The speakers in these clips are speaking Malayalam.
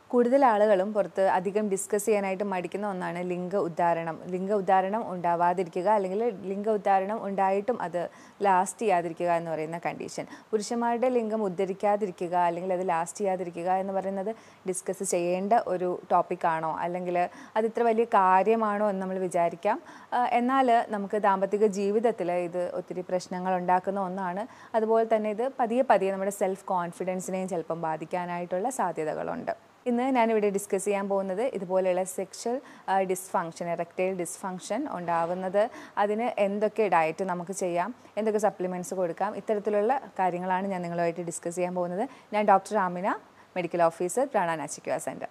കൂടുതൽ ആളുകളും പുറത്ത് അധികം ഡിസ്കസ് ചെയ്യാനായിട്ട് മടിക്കുന്ന ഒന്നാണ് ലിംഗ ഉദ്ധാരണം. ലിംഗ ഉദ്ധാരണം ഉണ്ടാവാതിരിക്കുക അല്ലെങ്കിൽ ലിംഗ ഉദ്ധാരണം ഉണ്ടായിട്ടും അത് ലാസ്റ്റ് ചെയ്യാതിരിക്കുക എന്ന് പറയുന്ന കണ്ടീഷൻ. പുരുഷന്മാരുടെ ലിംഗം ഉദ്ധരിക്കാതിരിക്കുക അല്ലെങ്കിൽ അത് ലാസ്റ്റ് ചെയ്യാതിരിക്കുക എന്ന് പറയുന്നത് ഡിസ്കസ് ചെയ്യേണ്ട ഒരു ടോപ്പിക്കാണോ അല്ലെങ്കിൽ അത് ഇത്ര വലിയ കാര്യമാണോ എന്ന് നമ്മൾ വിചാരിക്കാം. എന്നാൽ നമുക്ക് ദാമ്പത്തിക ജീവിതത്തിൽ ഇത് ഒത്തിരി പ്രശ്നങ്ങൾ ഉണ്ടാക്കുന്ന ഒന്നാണ്. അതുപോലെ തന്നെ ഇത് പതിയെ പതിയെ നമ്മുടെ സെൽഫ് കോൺഫിഡൻസിനെയും ചിലപ്പം ബാധിക്കാനായിട്ടുള്ള സാധ്യതകളുണ്ട്. ഇന്ന് ഞാനിവിടെ ഡിസ്കസ് ചെയ്യാൻ പോകുന്നത് ഇതുപോലെയുള്ള സെക്ഷൽ ഡിസ്ഫങ്ഷൻ, എറക്ടൈൽ ഡിസ്ഫങ്ഷൻ ഉണ്ടാവുന്നത് അതിന് എന്തൊക്കെ ഡയറ്റ് നമുക്ക് ചെയ്യാം, എന്തൊക്കെ സപ്ലിമെൻറ്റ്സ് കൊടുക്കാം, ഇത്തരത്തിലുള്ള കാര്യങ്ങളാണ് ഞാൻ നിങ്ങളുമായിട്ട് ഡിസ്കസ് ചെയ്യാൻ പോകുന്നത്. ഞാൻ ഡോക്ടർ ആമിന, മെഡിക്കൽ ഓഫീസർ, പ്രാണ നാച്ചിക്യൂർ സെൻറ്റർ.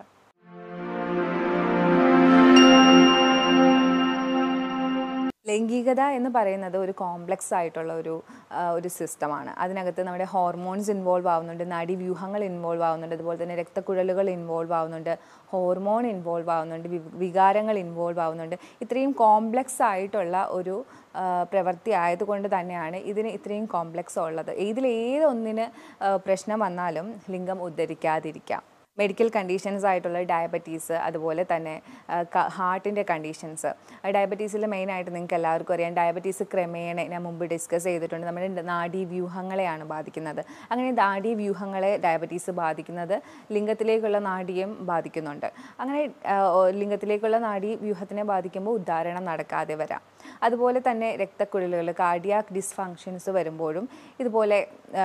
ലൈംഗികത എന്ന് പറയുന്നത് ഒരു കോംപ്ലക്സ് ആയിട്ടുള്ള ഒരു സിസ്റ്റമാണ്. അതിനകത്ത് നമ്മുടെ ഹോർമോൺസ് ഇൻവോൾവ് ആവുന്നുണ്ട്, നാഡീവ്യൂഹങ്ങൾ ഇൻവോൾവ് ആവുന്നുണ്ട്, അതുപോലെ തന്നെ രക്തക്കുഴലുകൾ ഇൻവോൾവ് ആവുന്നുണ്ട്, ഹോർമോൺ ഇൻവോൾവ് ആവുന്നുണ്ട്, വികാരങ്ങൾ ഇൻവോൾവ് ആവുന്നുണ്ട്. ഇത്രയും കോംപ്ലക്സ് ആയിട്ടുള്ള ഒരു പ്രവൃത്തി ആയതുകൊണ്ട് തന്നെയാണ് ഇതിന് ഇത്രയും കോംപ്ലക്സ് ഉള്ളത്. ഇതിലേതൊന്നിന് പ്രശ്നം വന്നാലും ലിംഗം ഉദ്ധരിക്കാതിരിക്കാം. മെഡിക്കൽ കണ്ടീഷൻസ് ആയിട്ടുള്ള ഡയബറ്റീസ്, അതുപോലെ തന്നെ ഹാർട്ടിൻ്റെ കണ്ടീഷൻസ്. ഡയബറ്റീസിൽ മെയിനായിട്ട് നിങ്ങൾക്ക് എല്ലാവർക്കും അറിയാം, ഡയബറ്റീസ് ക്രമേണ ഞാൻ മുമ്പ് ഡിസ്കസ് ചെയ്തിട്ടുണ്ട്, നമ്മുടെ നാഡീവ്യൂഹങ്ങളെയാണ് ബാധിക്കുന്നത്. അങ്ങനെ നാഡീവ്യൂഹങ്ങളെ ഡയബറ്റീസ് ബാധിക്കുന്നത് ലിംഗത്തിലേക്കുള്ള നാഡിയും ബാധിക്കുന്നുണ്ട്. അങ്ങനെ ലിംഗത്തിലേക്കുള്ള നാഡീവ്യൂഹത്തിനെ ബാധിക്കുമ്പോൾ ഉദ്ധാരണം നടക്കാതെ വരാം. അതുപോലെ തന്നെ രക്തക്കുഴലുകൾ, കാർഡിയാക് ഡിസ്ഫങ്ഷൻസ് വരുമ്പോഴും ഇതുപോലെ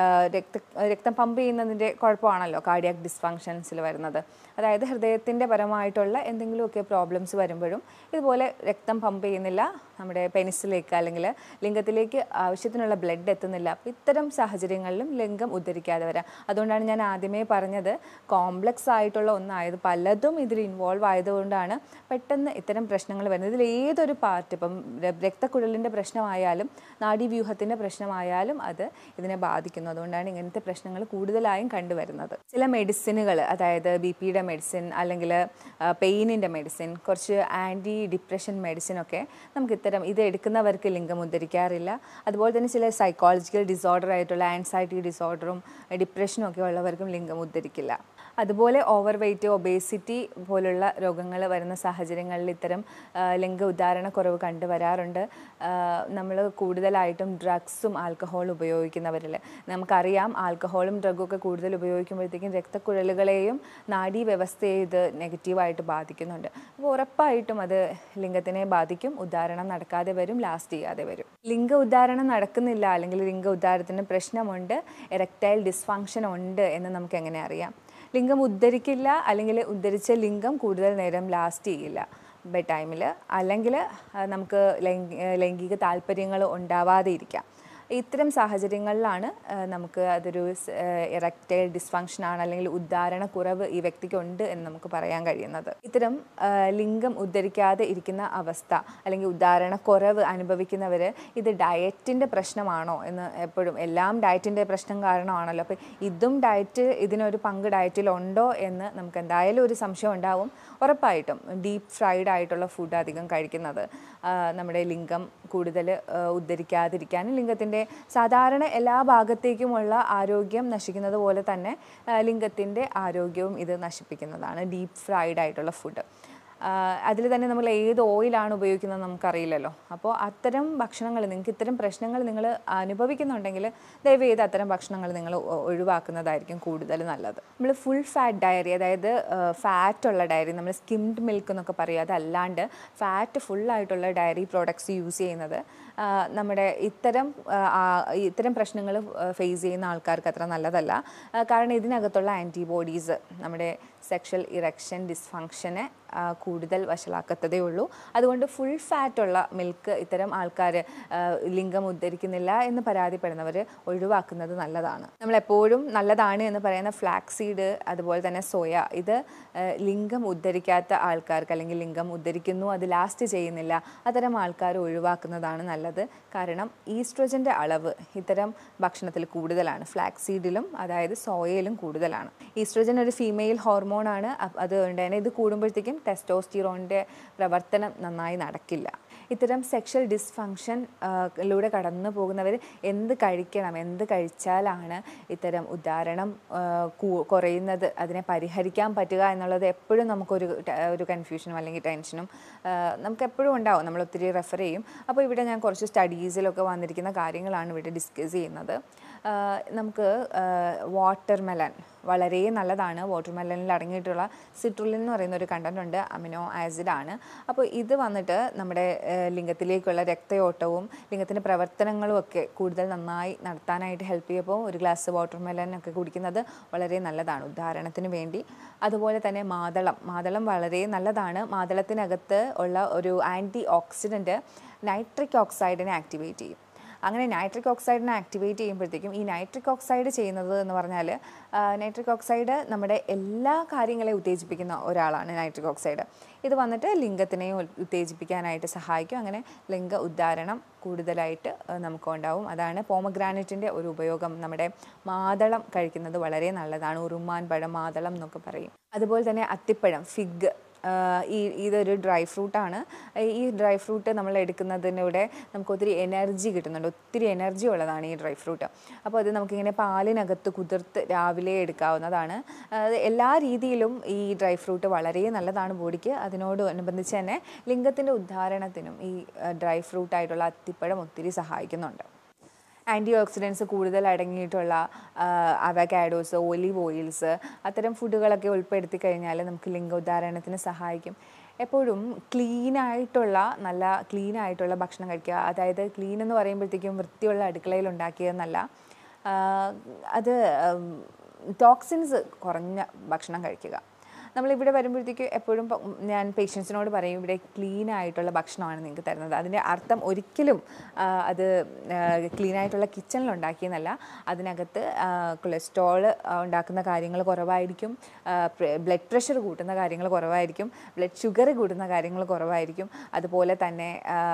രക്തം പമ്പ് ചെയ്യുന്നതിൻ്റെ കുഴപ്പമാണല്ലോ കാർഡിയാക് ഡിസ്ഫങ്ഷൻസിൽ വരുന്നത്. അതായത് ഹൃദയത്തിൻ്റെ പരമായിട്ടുള്ള എന്തെങ്കിലുമൊക്കെ പ്രോബ്ലംസ് വരുമ്പോഴും ഇതുപോലെ രക്തം പമ്പ് ചെയ്യുന്നില്ല നമ്മുടെ പെനിസിലേക്ക് അല്ലെങ്കിൽ ലിംഗത്തിലേക്ക് ആവശ്യത്തിനുള്ള ബ്ലഡ് എത്തുന്നില്ല. അപ്പോൾ ഇത്തരം സാഹചര്യങ്ങളിലും ലിംഗം ഉദ്ധരിക്കാതെ വരാം. അതുകൊണ്ടാണ് ഞാൻ ആദ്യമേ പറഞ്ഞത് കോംപ്ലക്സ് ആയിട്ടുള്ള ഒന്നായത് പലതും ഇതിൽ ഇൻവോൾവ് ആയതുകൊണ്ടാണ് പെട്ടെന്ന് ഇത്തരം പ്രശ്നങ്ങൾ വരുന്നത്. ഇതിൽ ഏതൊരു പാർട്ട്, ഇപ്പം രക്തക്കുഴലിൻ്റെ പ്രശ്നമായാലും നാഡീവ്യൂഹത്തിൻ്റെ പ്രശ്നമായാലും അത് ഇതിനെ ബാധിക്കുന്നു. അതുകൊണ്ടാണ് ഇങ്ങനത്തെ പ്രശ്നങ്ങൾ കൂടുതലായും കണ്ടുവരുന്നത്. ചില മെഡിസിനുകൾ, അതായത് BP-യുടെ മെഡിസിൻ അല്ലെങ്കിൽ പെയിനിൻ്റെ മെഡിസിൻ, കുറച്ച് ആൻറ്റി ഡിപ്രഷൻ മെഡിസിനൊക്കെ നമുക്ക് ഇത് എടുക്കുന്നവർക്ക് ലിംഗം ഉദ്ധരിക്കാറില്ല. അതുപോലെ തന്നെ ചില സൈക്കോളജിക്കൽ ഡിസോർഡർ ആയിട്ടുള്ള ആൻസൈറ്റി ഡിസോർഡറും ഡിപ്രഷനും ഒക്കെ ഉള്ളവർക്കും ലിംഗം ഉദ്ധരിക്കില്ല. അതുപോലെ ഓവർ വെയ്റ്റ്, ഒബേസിറ്റി പോലുള്ള രോഗങ്ങൾ വരുന്ന സാഹചര്യങ്ങളിൽ ഇത്തരം ലിംഗ ഉദ്ധാരണക്കുറവ് കണ്ടുവരാറുണ്ട്. നമ്മൾ കൂടുതലായിട്ടും ഡ്രഗ്സും ആൽക്കഹോളും ഉപയോഗിക്കുന്നവരിൽ നമുക്കറിയാം, ആൽക്കഹോളും ഡ്രഗും ഒക്കെ കൂടുതൽ ഉപയോഗിക്കുമ്പോഴത്തേക്കും രക്തക്കുഴലുകളെയും നാഡീവ്യവസ്ഥയെ ഇത് നെഗറ്റീവായിട്ട് ബാധിക്കുന്നുണ്ട്. അപ്പോൾ ഉറപ്പായിട്ടും അത് ലിംഗത്തിനെ ബാധിക്കും, ഉദ്ധാരണം നടക്കാതെ വരും, ലാസ്റ്റ് ചെയ്യാതെ വരും. ലിംഗ ഉദ്ധാരണം നടക്കുന്നില്ല അല്ലെങ്കിൽ ലിംഗ ഉദ്ധാരണത്തിന് പ്രശ്നമുണ്ട്, എറക്ടൈൽ ഡിസ്ഫങ്ഷൻ ഉണ്ട് എന്ന് നമുക്ക് എങ്ങനെ അറിയാം? ലിംഗം ഉദ്ധരിക്കില്ല അല്ലെങ്കിൽ ഉദ്ധരിച്ച ലിംഗം കൂടുതൽ നേരം ലാസ്റ്റ് ചെയ്യില്ല ബെഡ് ടൈമിൽ, അല്ലെങ്കിൽ നമുക്ക് ലൈംഗിക താല്പര്യങ്ങൾ ഉണ്ടാവാതെ ഇരിക്കാം. ഇത്തരം സാഹചര്യങ്ങളിലാണ് നമുക്ക് അതൊരു എറക്ടൈൽ ഡിസ്ഫങ്ഷൻ ആണ് അല്ലെങ്കിൽ ഉദ്ധാരണക്കുറവ് ഈ വ്യക്തിക്കുണ്ട് എന്ന് നമുക്ക് പറയാൻ കഴിയുന്നത്. ഇത്തരം ലിംഗം ഉദ്ധരിക്കാതെ ഇരിക്കുന്ന അവസ്ഥ അല്ലെങ്കിൽ ഉദ്ധാരണക്കുറവ് അനുഭവിക്കുന്നവർ ഇത് ഡയറ്റിൻ്റെ പ്രശ്നമാണോ എന്ന് എപ്പോഴും, എല്ലാം ഡയറ്റിൻ്റെ പ്രശ്നം കാരണമാണല്ലോ, അപ്പോൾ ഇതിനൊരു പങ്ക് ഡയറ്റിലുണ്ടോ എന്ന് നമുക്ക് എന്തായാലും ഒരു സംശയം ഉണ്ടാവും. ഉറപ്പായിട്ടും ഡീപ്പ് ഫ്രൈഡ് ആയിട്ടുള്ള ഫുഡ് അധികം കഴിക്കുന്നത് നമ്മുടെ ലിംഗം കൂടുതൽ ഉദ്ധരിക്കാതിരിക്കാനും ലിംഗത്തിൻ്റെ സാധാരണ എല്ലാ ഭാഗത്തേക്കുമുള്ള ആരോഗ്യം നശിക്കുന്നത് പോലെ തന്നെ ലിംഗത്തിൻ്റെ ആരോഗ്യവും ഇത് നശിപ്പിക്കുന്നതാണ് ഡീപ്പ് ഫ്രൈഡ് ആയിട്ടുള്ള ഫുഡ്. അതിൽ തന്നെ നമ്മൾ ഏത് ഓയിലാണ് ഉപയോഗിക്കുന്നത് നമുക്കറിയില്ലല്ലോ. അപ്പോൾ അത്തരം ഭക്ഷണങ്ങൾ, നിങ്ങൾക്ക് ഇത്തരം പ്രശ്നങ്ങൾ നിങ്ങൾ അനുഭവിക്കുന്നുണ്ടെങ്കിൽ ദയവ് ചെയ്ത് അത്തരം ഭക്ഷണങ്ങൾ നിങ്ങൾ ഒഴിവാക്കുന്നതായിരിക്കും കൂടുതൽ നല്ലത്. നമ്മൾ ഫുൾ ഫാറ്റ് ഡയറി, അതായത് ഫാറ്റുള്ള ഡയറി, നമ്മൾ സ്കിംഡ് മിൽക്ക് എന്നൊക്കെ പറയും, അതല്ലാണ്ട് ഫാറ്റ് ഫുള്ളായിട്ടുള്ള ഡയറി പ്രോഡക്ട്സ് യൂസ് ചെയ്യുന്നത് നമ്മുടെ ഇത്തരം പ്രശ്നങ്ങൾ ഫേസ് ചെയ്യുന്ന ആൾക്കാർക്ക് അത്ര നല്ലതല്ല. കാരണം ഇതിനകത്തുള്ള ആൻറ്റിബോഡീസ് നമ്മുടെ സെക്ഷൽ ഇറക്ഷൻ ഡിസ്ഫങ്ഷനെ കൂടുതൽ വഷളാക്കത്തതേ ഉള്ളൂ. അതുകൊണ്ട് ഫുൾ ഫാറ്റുള്ള മിൽക്ക് ഇത്തരം ആൾക്കാർ ലിംഗം ഉദ്ധരിക്കുന്നില്ല എന്ന് പരാതിപ്പെടുന്നവർ ഒഴിവാക്കുന്നത് നല്ലതാണ്. നമ്മളെപ്പോഴും നല്ലതാണ് എന്ന് പറയുന്ന ഫ്ലാക്സീഡ്, അതുപോലെ തന്നെ സോയ, ഇത് ലിംഗം ഉദ്ധരിക്കാത്ത ആൾക്കാർക്ക് അല്ലെങ്കിൽ ലിംഗം ഉദ്ധരിക്കുന്നു അത് ലാസ്റ്റ് ചെയ്യുന്നില്ല, അത്തരം ആൾക്കാർ ഒഴിവാക്കുന്നതാണ് നല്ലത്. കാരണം ഈസ്ട്രോജൻ്റെ അളവ് ഇത്തരം ഭക്ഷണത്തിൽ കൂടുതലാണ്, ഫ്ലാക്സീഡിലും അതായത് സോയയിലും കൂടുതലാണ്. ഈസ്ട്രോജൻ ഒരു ഫീമെയിൽ ഹോർമോണാണ്. അതുകൊണ്ട് തന്നെ ഇത് കൂടുമ്പോഴത്തേക്കും ടെസ്റ്റോസ്റ്റിറോണിൻ്റെ പ്രവർത്തനം നന്നായി നടക്കില്ല. ഇത്തരം സെക്ഷൽ ഡിസ്ഫങ്ഷൻ ലൂടെ കടന്നു പോകുന്നവർ എന്ത് കഴിക്കണം, എന്ത് കഴിച്ചാലാണ് ഇത്തരം ഉദാഹരണം കുറയുന്നത്, അതിനെ പരിഹരിക്കാൻ പറ്റുക എന്നുള്ളത് എപ്പോഴും നമുക്കൊരു കൺഫ്യൂഷനും അല്ലെങ്കിൽ ടെൻഷനും നമുക്ക് എപ്പോഴും ഉണ്ടാവും. നമ്മൾ ഒത്തിരി റെഫർ ചെയ്യും. അപ്പോൾ ഇവിടെ ഞാൻ കുറച്ച് സ്റ്റഡീസിലൊക്കെ വന്നിരിക്കുന്ന കാര്യങ്ങളാണ് ഇവിടെ ഡിസ്കസ് ചെയ്യുന്നത്. നമുക്ക് വാട്ടർമെലൺ വളരെ നല്ലതാണ്. വാട്ടർമെലണിൽ അടങ്ങിയിട്ടുള്ള സിട്രുലിൻ എന്ന് പറയുന്ന ഒരു കണ്ടന്റ് ഉണ്ട്, അമിനോ ആസിഡാണ്. അപ്പോൾ ഇത് വന്നിട്ട് നമ്മുടെ ലിംഗത്തിലേക്കുള്ള രക്തയോട്ടവും ലിംഗത്തിൻ്റെ പ്രവർത്തനങ്ങളും ഒക്കെ കൂടുതൽ നന്നായി നടത്താനായിട്ട് ഹെൽപ്പ് ചെയ്യുമ്പോൾ ഒരു ഗ്ലാസ് വാട്ടർമെലൺ ഒക്കെ കുടിക്കുന്നത് വളരെ നല്ലതാണ് ഉദാഹരണത്തിന് വേണ്ടി. അതുപോലെ തന്നെ മാതളം വളരെ നല്ലതാണ്. മാതളത്തിനകത്ത് ഉള്ള ഒരു ആൻറ്റി ഓക്സിഡൻറ്റ് നൈട്രിക് ഓക്സൈഡിനെ ആക്ടിവേറ്റ് ചെയ്യും. അങ്ങനെ നൈട്രിക് ഓക്സൈഡിനെ ആക്ടിവേറ്റ് ചെയ്യുമ്പോഴത്തേക്കും ഈ നൈട്രിക് ഓക്സൈഡ് ചെയ്യുന്നത് എന്ന് പറഞ്ഞാൽ നൈട്രിക് ഓക്സൈഡ് നമ്മുടെ എല്ലാ കാര്യങ്ങളെയും ഉത്തേജിപ്പിക്കുന്ന ഒരാളാണ് നൈട്രിക് ഓക്സൈഡ്. ഇത് വന്നിട്ട് ലിംഗത്തിനെയും ഉത്തേജിപ്പിക്കാനായിട്ട് സഹായിക്കും. അങ്ങനെ ലിംഗ ഉദ്ധാരണം കൂടുതലായിട്ട് നമുക്കുണ്ടാവും. അതാണ് പോമഗ്രാനൈറ്റിൻ്റെ ഒരു ഉപയോഗം. നമ്മുടെ മാതളം കഴിക്കുന്നത് വളരെ നല്ലതാണ്. ഉറുമാൻ പഴം, മാതളം എന്നൊക്കെ പറയും. അതുപോലെ തന്നെ അത്തിപ്പഴം, ഫിഗ്, ഇതൊരു ഡ്രൈ ഫ്രൂട്ടാണ്. ഈ ഡ്രൈ ഫ്രൂട്ട് നമ്മൾ എടുക്കുന്നതിലൂടെ നമുക്ക് ഒത്തിരി എനർജി കിട്ടുന്നുണ്ട്. ഒത്തിരി എനർജി ഉള്ളതാണ് ഈ ഡ്രൈ ഫ്രൂട്ട്. അപ്പോൾ അത് നമുക്കിങ്ങനെ പാലിനകത്ത് കുതിർത്ത് രാവിലെ എടുക്കാവുന്നതാണ്. എല്ലാ രീതിയിലും ഈ ഡ്രൈ ഫ്രൂട്ട് വളരെ നല്ലതാണ് ബോഡിക്ക്. അതിനോടനുബന്ധിച്ച് തന്നെ ലിംഗത്തിൻ്റെ ഉദ്ധാരണത്തിനും ഈ ഡ്രൈ ഫ്രൂട്ടായിട്ടുള്ള അത്തിപ്പഴം ഒത്തിരി സഹായിക്കുന്നുണ്ട്. ആൻറ്റി ഓക്സിഡൻസ് കൂടുതൽ അടങ്ങിയിട്ടുള്ള അവക്കാഡോസ്, ഒലിവ് ഓയിൽസ്, അത്തരം ഫുഡുകളൊക്കെ ഉൾപ്പെടുത്തി കഴിഞ്ഞാൽ നമുക്ക് ലിംഗോദ്ധാരണത്തിന് സഹായിക്കും. എപ്പോഴും നല്ല ക്ലീനായിട്ടുള്ള ഭക്ഷണം കഴിക്കുക. അതായത് ക്ലീൻ എന്ന് പറയുമ്പോഴത്തേക്കും വൃത്തിയുള്ള അടുക്കളയിൽ ഉണ്ടാക്കിയതെന്നല്ല, അത് ടോക്സിൻസ് കുറഞ്ഞ ഭക്ഷണം കഴിക്കുക. നമ്മളിവിടെ വരുമ്പോഴത്തേക്ക് എപ്പോഴും ഞാൻ പേഷ്യൻസിനോട് പറയും, ഇവിടെ ക്ലീൻ ആയിട്ടുള്ള ഭക്ഷണമാണ് നിങ്ങൾക്ക് തരുന്നത്. അതിൻ്റെ അർത്ഥം ഒരിക്കലും അത് ക്ലീനായിട്ടുള്ള കിച്ചണിൽ ഉണ്ടാക്കിയെന്നല്ല. അതിനകത്ത് കൊളസ്ട്രോൾ ഉണ്ടാക്കുന്ന കാര്യങ്ങൾ കുറവായിരിക്കും, ബ്ലഡ് പ്രഷർ കൂട്ടുന്ന കാര്യങ്ങൾ കുറവായിരിക്കും, ബ്ലഡ് ഷുഗർ കൂട്ടുന്ന കാര്യങ്ങൾ കുറവായിരിക്കും. അതുപോലെ തന്നെ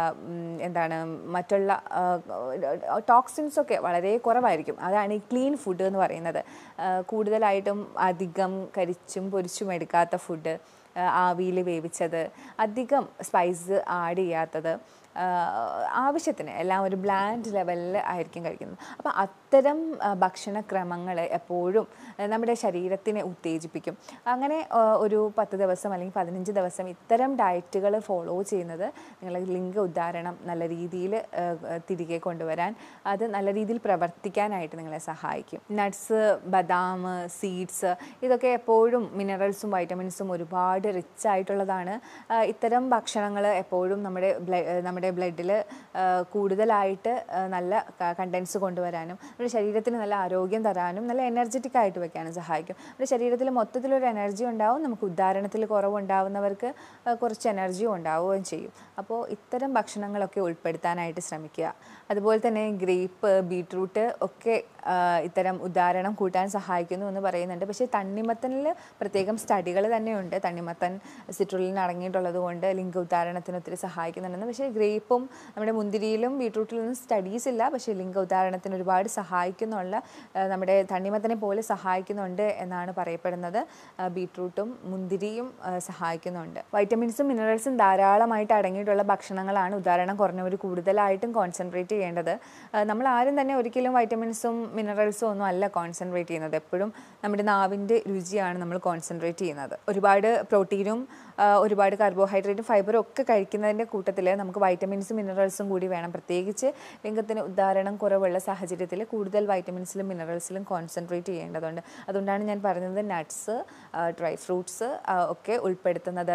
മറ്റുള്ള ടോക്സിൻസൊക്കെ വളരെ കുറവായിരിക്കും. അതാണ് ഈ ക്ലീൻ ഫുഡ് എന്ന് പറയുന്നത്. കൂടുതലായിട്ടും അധികം കരിച്ചും പൊരിച്ചും എടുക്കാത്ത ഫുഡ്, ആവിയിൽ വേവിച്ചത്, അധികം സ്പൈസ് ആഡ് ചെയ്യാത്തത്, ആവശ്യത്തിന് എല്ലാം ഒരു ബ്ലാൻഡ് ലെവലിൽ ആയിരിക്കും കഴിക്കുന്നത്. അപ്പോൾ അത്തരം ഭക്ഷണക്രമങ്ങൾ എപ്പോഴും നമ്മുടെ ശരീരത്തിനെ ഉത്തേജിപ്പിക്കും. അങ്ങനെ ഒരു 10 ദിവസം അല്ലെങ്കിൽ 15 ദിവസം ഇത്തരം ഡയറ്റുകൾ ഫോളോ ചെയ്യുന്നത് നിങ്ങളെ ലിംഗ ഉദ്ധാരണം നല്ല രീതിയിൽ തിരികെ കൊണ്ടുവരാൻ, അത് നല്ല രീതിയിൽ പ്രവർത്തിക്കാനായിട്ട് നിങ്ങളെ സഹായിക്കും. നട്ട്സ്, ബദാം, സീഡ്സ്, ഇതൊക്കെ എപ്പോഴും മിനറൽസും വൈറ്റമിൻസും ഒരുപാട് റിച്ച് ആയിട്ടുള്ളതാണ്. ഇത്തരം ഭക്ഷണങ്ങൾ എപ്പോഴും നമ്മുടെ ബ്ലഡിൽ കൂടുതലായിട്ട് നല്ല കണ്ടൻസ് കൊണ്ടുവരാനും നമ്മുടെ ശരീരത്തിന് നല്ല ആരോഗ്യം തരാനും നല്ല എനർജറ്റിക് ആയിട്ട് വെക്കാനും സഹായിക്കും. നമ്മുടെ ശരീരത്തിൽ മൊത്തത്തിലൊരു എനർജി ഉണ്ടാവും. നമുക്ക് ഉദ്ധാരണത്തിൽ കുറവുണ്ടാവുന്നവർക്ക് കുറച്ച് എനർജിയും ഉണ്ടാവുകയും ചെയ്യും. അപ്പോൾ ഇത്തരം ഭക്ഷണങ്ങളൊക്കെ ഉൾപ്പെടുത്താനായിട്ട് ശ്രമിക്കുക. അതുപോലെ തന്നെ ഗ്രേപ്പ്, ബീട്രൂട്ട് ഒക്കെ ഇത്തരം ഉദ്ധാരണം കൂട്ടാൻ സഹായിക്കുന്നു എന്ന് പറയുന്നുണ്ട്. പക്ഷേ തണ്ണിമത്തനിൽ പ്രത്യേകം സ്റ്റഡികൾ തന്നെയുണ്ട്. തണ്ണിമത്തൻ സിട്രുലിൻ അടങ്ങിയിട്ടുള്ളത് കൊണ്ട് ലിംഗ ഉദ്ധാരണത്തിന് ഒത്തിരി സഹായിക്കുന്നുണ്ടെന്ന്. പക്ഷേ ഗ്രേപ്പും നമ്മുടെ മുന്തിരിയിലും ബീട്രൂട്ടിലും സ്റ്റഡീസ് ഇല്ല. പക്ഷേ ലിംഗ ഉദ്ധാരണത്തിന് ഒരുപാട് സഹായിക്കുന്നുള്ള, നമ്മുടെ തണ്ണിമത്തനെ പോലെ സഹായിക്കുന്നുണ്ട് എന്നാണ് പറയപ്പെടുന്നത്. ബീട്രൂട്ടും മുന്തിരിയും സഹായിക്കുന്നുണ്ട്. വൈറ്റമിൻസും മിനറൽസും ധാരാളമായിട്ട് അടങ്ങിയിട്ടുള്ള ഭക്ഷണങ്ങളാണ് ഉദാഹരണം കുറഞ്ഞവർ കൂടുതലായിട്ടും കോൺസെൻട്രേറ്റ് ചെയ്യേണ്ടത്. നമ്മൾ ആരും തന്നെ ഒരിക്കലും വൈറ്റമിൻസും മിനറൽസും ഒന്നും അല്ല കോൺസെൻട്രേറ്റ് ചെയ്യുന്നത്. എപ്പോഴും നമ്മുടെ നാവിൻ്റെ രുചിയാണ് നമ്മൾ കോൺസെൻട്രേറ്റ് ചെയ്യുന്നത്. ഒരുപാട് പ്രോട്ടീനും ഒരുപാട് കാർബോഹൈഡ്രേറ്റും ഫൈബറും ഒക്കെ കഴിക്കുന്നതിൻ്റെ കൂട്ടത്തിൽ നമുക്ക് വൈറ്റമിൻസും മിനറൽസും കൂടി വേണം. പ്രത്യേകിച്ച് ലിംഗത്തിന് ഉദ്ധാരണം കുറവുള്ള സാഹചര്യത്തിൽ കൂടുതൽ വൈറ്റമിൻസിലും മിനറൽസിലും കോൺസെൻട്രേറ്റ് ചെയ്യേണ്ടതുണ്ട്. അതുകൊണ്ടാണ് ഞാൻ പറഞ്ഞത് നട്ട്സ്, ഡ്രൈ ഫ്രൂട്ട്സ് ഒക്കെ ഉൾപ്പെടുത്തുന്നത്.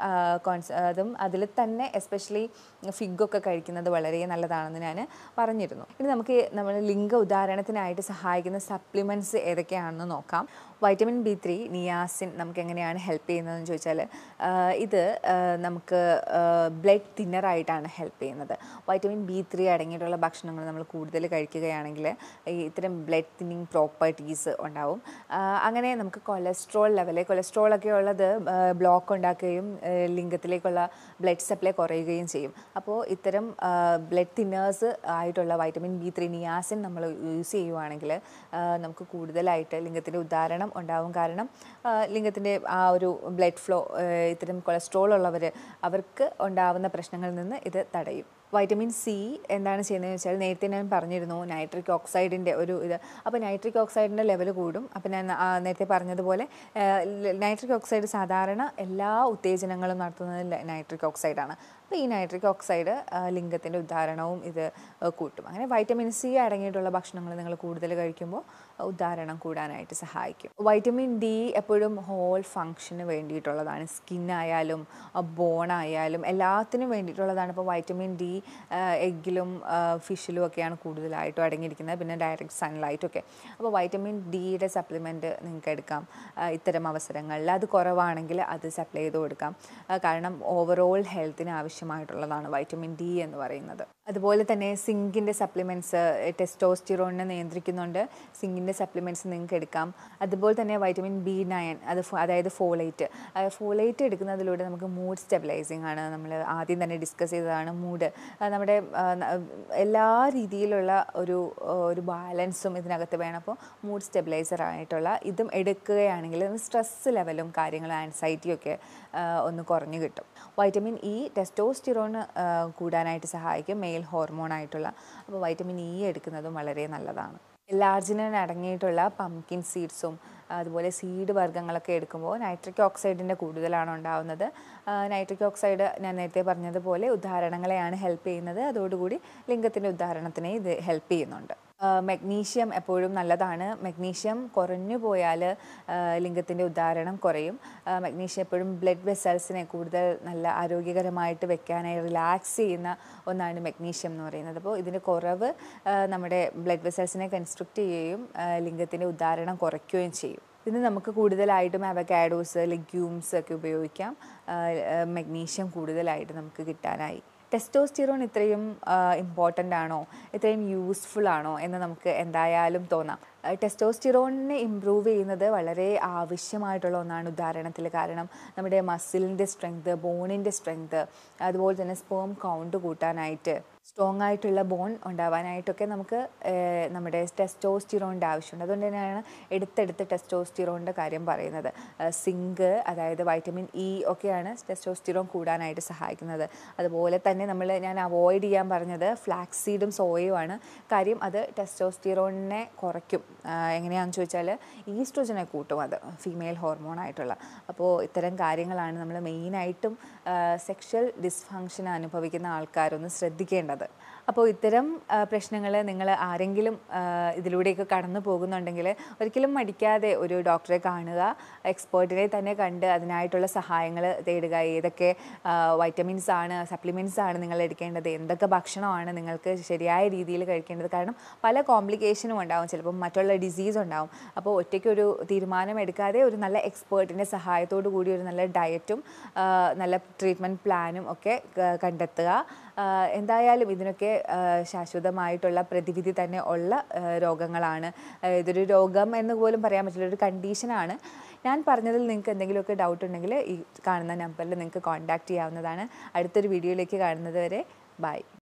അതും അതിൽ തന്നെ എസ്പെഷ്യലി ഫിഗൊക്കെ കഴിക്കുന്നത് വളരെ നല്ലതാണെന്ന് ഞാൻ പറഞ്ഞിരുന്നു. ഇനി നമുക്ക് നമ്മൾ ലിംഗ ഉദ്ധാരണത്തിനായിട്ട് സഹായിക്കുന്ന സപ്ലിമെൻറ്റ്സ് ഏതൊക്കെയാണെന്ന് നോക്കാം. വൈറ്റമിൻ B3, നിയാസിൻ നമുക്ക് എങ്ങനെയാണ് ഹെൽപ്പ് ചെയ്യുന്നതെന്ന് ചോദിച്ചാൽ, ഇത് നമുക്ക് ബ്ലഡ് തിന്നറായിട്ടാണ് ഹെൽപ്പ് ചെയ്യുന്നത്. വൈറ്റമിൻ B3 അടങ്ങിയിട്ടുള്ള ഭക്ഷണങ്ങൾ നമ്മൾ കൂടുതൽ കഴിക്കുകയാണെങ്കിൽ ഇത്തരം ബ്ലഡ് തിന്നിങ് പ്രോപ്പർട്ടീസ് ഉണ്ടാവും. അങ്ങനെ നമുക്ക് കൊളസ്ട്രോളൊക്കെ ഉള്ളത് ബ്ലോക്ക് ഉണ്ടാക്കുകയും ലിംഗത്തിലേക്കുള്ള ബ്ലഡ് സപ്ലൈ കുറയുകയും ചെയ്യും. അപ്പോൾ ഇത്തരം ബ്ലഡ് തിന്നേഴ്സ് ആയിട്ടുള്ള വൈറ്റമിൻ B3, നിയാസിൻ നമ്മൾ യൂസ് ചെയ്യുവാണെങ്കിൽ നമുക്ക് കൂടുതലായിട്ട് ലിംഗത്തിൻ്റെ ഉദ്ധാരണം ഉദാഹരണം ഉണ്ടാവും. കാരണം ലിംഗത്തിൻ്റെ ആ ഒരു ബ്ലഡ് ഫ്ലോ ഇത്തരം കൊളസ്ട്രോൾ ഉള്ളവർ അവർക്ക് ഉണ്ടാവുന്ന പ്രശ്നങ്ങളിൽ നിന്ന് ഇത് തടയും. വൈറ്റമിൻ സി എന്താണ് ചെയ്യുന്നതെന്ന് വെച്ചാൽ നേരത്തെ ഞാൻ പറഞ്ഞിരുന്നു നൈട്രിക് ഓക്സൈഡിൻ്റെ ഒരു ഇത്. അപ്പോൾ നൈട്രിക് ഓക്സൈഡിൻ്റെ ലെവൽ കൂടും. അപ്പോൾ ഞാൻ നേരത്തെ പറഞ്ഞതുപോലെ നൈട്രിക് ഓക്സൈഡ് സാധാരണ എല്ലാ ഉത്തേജനങ്ങളും നടത്തുന്നത് നൈട്രിക് ഓക്സൈഡാണ്. അപ്പോൾ ഈ നൈട്രിക് ഓക്സൈഡ് ലിംഗത്തിൻ്റെ ഉദ്ധാരണവും ഇത് കൂട്ടും. അങ്ങനെ വൈറ്റമിൻ സി അടങ്ങിയിട്ടുള്ള ഭക്ഷണങ്ങൾ നിങ്ങൾ കൂടുതൽ കഴിക്കുമ്പോൾ ഉദ്ധാരണം കൂടാനായിട്ട് സഹായിക്കും. വൈറ്റമിൻ ഡി എപ്പോഴും ഹോൾ ഫങ്ഷന് വേണ്ടിയിട്ടുള്ളതാണ്. സ്കിന്നായാലും ബോണായാലും എല്ലാത്തിനും വേണ്ടിയിട്ടുള്ളതാണ്. ഇപ്പോൾ വൈറ്റമിൻ ഡി എഗ്ഗിലും ഫിഷിലും ഒക്കെയാണ് കൂടുതലായിട്ടും അടങ്ങിയിരിക്കുന്നത്, പിന്നെ ഡയറക്റ്റ് സൺലൈറ്റൊക്കെ. അപ്പോൾ വൈറ്റമിൻ ഡിയുടെ സപ്ലിമെൻറ്റ് നിങ്ങൾക്ക് എടുക്കാം ഇത്തരം അവസരങ്ങളിൽ. അത് കുറവാണെങ്കിൽ അത് സപ്ലൈ ചെയ്ത് കൊടുക്കാം. കാരണം ഓവറോൾ ഹെൽത്തിന് ആവശ്യമായിട്ടുള്ളതാണ് വൈറ്റമിൻ ഡി എന്ന് പറയുന്നത്. അതുപോലെ തന്നെ സിങ്കിൻ്റെ സപ്ലിമെൻറ്റ്സ് ടെസ്റ്റോസ്റ്റിറോണിനെ നിയന്ത്രിക്കുന്നുണ്ട്. സിങ്കിൻ്റെ സപ്ലിമെൻറ്റ്സ് നിങ്ങൾക്ക് എടുക്കാം. അതുപോലെ തന്നെ വൈറ്റമിൻ B9 അതായത് ഫോളേറ്റ് എടുക്കുന്നതിലൂടെ നമുക്ക് മൂഡ് സ്റ്റെബിലൈസിങ് ആണ്. നമ്മൾ ആദ്യം തന്നെ ഡിസ്കസ് ചെയ്തതാണ് മൂഡ്. നമ്മുടെ എല്ലാ രീതിയിലുള്ള ഒരു ബാലൻസും ഇതിനകത്ത് വേണം. അപ്പോൾ മൂഡ് സ്റ്റെബിലൈസർ ആയിട്ടുള്ള ഇതും എടുക്കുകയാണെങ്കിൽ സ്ട്രെസ് ലെവലും കാര്യങ്ങളും ആൻസൈറ്റിയൊക്കെ ഒന്ന് കുറഞ്ഞു കിട്ടും. വൈറ്റമിൻ ഇ ടെസ്റ്റോസ്റ്റിറോൺ കൂടാനായിട്ട് സഹായിക്കും, മെയിൽ ഹോർമോൺ ആയിട്ടുള്ള. അപ്പോൾ വൈറ്റമിൻ ഇ എടുക്കുന്നതും വളരെ നല്ലതാണ്. ലാർജിനിൻ അടങ്ങിയിട്ടുള്ള പംകിൻ സീഡ്സും അതുപോലെ സീഡ് വർഗ്ഗങ്ങളൊക്കെ എടുക്കുമ്പോൾ നൈട്രിക് ഓക്സൈഡിൻ്റെ കൂടുതലാണ് ഉണ്ടാകുന്നത്. നൈട്രിക് ഓക്സൈഡ് ഞാൻ നേരത്തെ പറഞ്ഞതുപോലെ ഉദ്ധാരണങ്ങളെയാണ് ഹെൽപ്പ് ചെയ്യുന്നത്. അതോടുകൂടി ലിംഗത്തിൻ്റെ ഉദ്ധാരണത്തിനെ ഇത് ഹെൽപ്പ് ചെയ്യുന്നുണ്ട്. മഗ്നീഷ്യം എപ്പോഴും നല്ലതാണ്. മഗ്നീഷ്യം കുറഞ്ഞു പോയാൽ ലിംഗത്തിൻ്റെ ഉദ്ധാരണം കുറയും. മഗ്നീഷ്യം എപ്പോഴും ബ്ലഡ് വെസൽസിനെ കൂടുതൽ നല്ല ആരോഗ്യകരമായിട്ട് വെക്കാനായി റിലാക്സ് ചെയ്യുന്ന ഒന്നാണ് മഗ്നീഷ്യം എന്ന് പറയുന്നത്. അപ്പോൾ ഇതിൻ്റെ കുറവ് നമ്മുടെ ബ്ലഡ് വെസൽസിനെ കൺസ്ട്രക്റ്റ് ചെയ്യുകയും ലിംഗത്തിൻ്റെ ഉദ്ധാരണം കുറയ്ക്കുകയും ചെയ്യും. ഇത് നമുക്ക് കൂടുതലായിട്ടും അവക്കാഡോസ്, ലെഗ്യൂംസ് ഒക്കെ ഉപയോഗിക്കാം മഗ്നീഷ്യം കൂടുതലായിട്ട് നമുക്ക് കിട്ടാനായി. ടെസ്റ്റോസ്റ്റിറോൺ ഇത്രയും ഇമ്പോർട്ടൻ്റ് ആണോ, ഇത്രയും യൂസ്ഫുൾ ആണോ എന്ന് നമുക്ക് എന്തായാലും തോന്നാം. ടെസ്റ്റോസ്റ്റിറോണിനെ ഇമ്പ്രൂവ് ചെയ്യുന്നത് വളരെ ആവശ്യമായിട്ടുള്ള ഒന്നാണ് ഉദാഹരണത്തിൽ. കാരണം നമ്മുടെ മസിലിൻ്റെ സ്ട്രെങ്ത്, ബോണിൻ്റെ സ്ട്രെങ്ത്, അതുപോലെ തന്നെ സ്പേം കൗണ്ട് കൂട്ടാനായിട്ട്, സ്ട്രോങ് ആയിട്ടുള്ള ബോൺ ഉണ്ടാവാനായിട്ടൊക്കെ നമുക്ക് നമ്മുടെ ടെസ്റ്റോസ്റ്റിറോണിൻ്റെ ആവശ്യമുണ്ട്. അതുകൊണ്ട് തന്നെയാണ് എടുത്തെടുത്ത് ടെസ്റ്റോസ്റ്റിറോണിൻ്റെ കാര്യം പറയുന്നത്. സിങ്ക്, അതായത് വൈറ്റമിൻ ഇ ഒക്കെയാണ് ടെസ്റ്റോസ്റ്റിറോൺ കൂടാനായിട്ട് സഹായിക്കുന്നത്. അതുപോലെ തന്നെ ഞാൻ അവോയ്ഡ് ചെയ്യാൻ പറഞ്ഞത് ഫ്ലാക്സ് സീഡും സോയയുമാണ്. കാര്യം അത് ടെസ്റ്റോസ്റ്റിറോണിനെ കുറയ്ക്കും. എങ്ങനെയാണെന്ന് ചോദിച്ചാൽ ഈസ്ട്രോജനെ കൂട്ടും, അത് ഫീമെയിൽ ഹോർമോൺ ആയിട്ടുള്ള. അപ്പോൾ ഇത്തരം കാര്യങ്ങളാണ് നമ്മൾ മെയിനായിട്ടും സെക്ഷൽ ഡിസ്ഫങ്ഷൻ അനുഭവിക്കുന്ന ആൾക്കാരൊന്ന് ശ്രദ്ധിക്കേണ്ടത്. അപ്പോൾ ഇത്തരം പ്രശ്നങ്ങൾ നിങ്ങൾ ആരെങ്കിലും ഇതിലൂടെയൊക്കെ കടന്നു പോകുന്നുണ്ടെങ്കിൽ ഒരിക്കലും മടിക്കാതെ ഒരു ഡോക്ടറെ കാണുക. എക്സ്പേർട്ടിനെ തന്നെ കണ്ട് അതിനായിട്ടുള്ള സഹായങ്ങൾ തേടുക. ഏതൊക്കെ വൈറ്റമിൻസ് ആണ്, സപ്ലിമെൻറ്റ്സ് ആണ് നിങ്ങൾ എടുക്കേണ്ടത്, എന്തൊക്കെ ഭക്ഷണമാണ് നിങ്ങൾക്ക് ശരിയായ രീതിയിൽ കഴിക്കേണ്ടത്. കാരണം പല കോംപ്ലിക്കേഷനും ഉണ്ടാവും, ചിലപ്പം മറ്റുള്ള ഡിസീസ് ഉണ്ടാവും. അപ്പോൾ ഒറ്റയ്ക്കൊരു തീരുമാനം എടുക്കാതെ ഒരു നല്ല എക്സ്പേർട്ടിൻ്റെ സഹായത്തോടു കൂടി ഒരു നല്ല ഡയറ്റും നല്ല ട്രീറ്റ്മെൻറ്റ് പ്ലാനും ഒക്കെ കണ്ടെത്തുക. എന്തായാലും ഇതിനൊക്കെ ശാശ്വതമായിട്ടുള്ള പ്രതിവിധി തന്നെ ഉള്ള രോഗങ്ങളാണ്. ഇതൊരു രോഗം എന്ന് പോലും പറയാൻ പറ്റില്ല, ഒരു കണ്ടീഷനാണ്. ഞാൻ പറഞ്ഞതിൽ നിങ്ങൾക്ക് എന്തെങ്കിലുമൊക്കെ ഡൗട്ട് ഉണ്ടെങ്കിൽ ഈ കാണുന്ന നമ്പറിൽ നിങ്ങൾക്ക് കോൺടാക്റ്റ് ചെയ്യാവുന്നതാണ്. അടുത്തൊരു വീഡിയോയിലേക്ക് കാണുന്നത് വരെ ബൈ.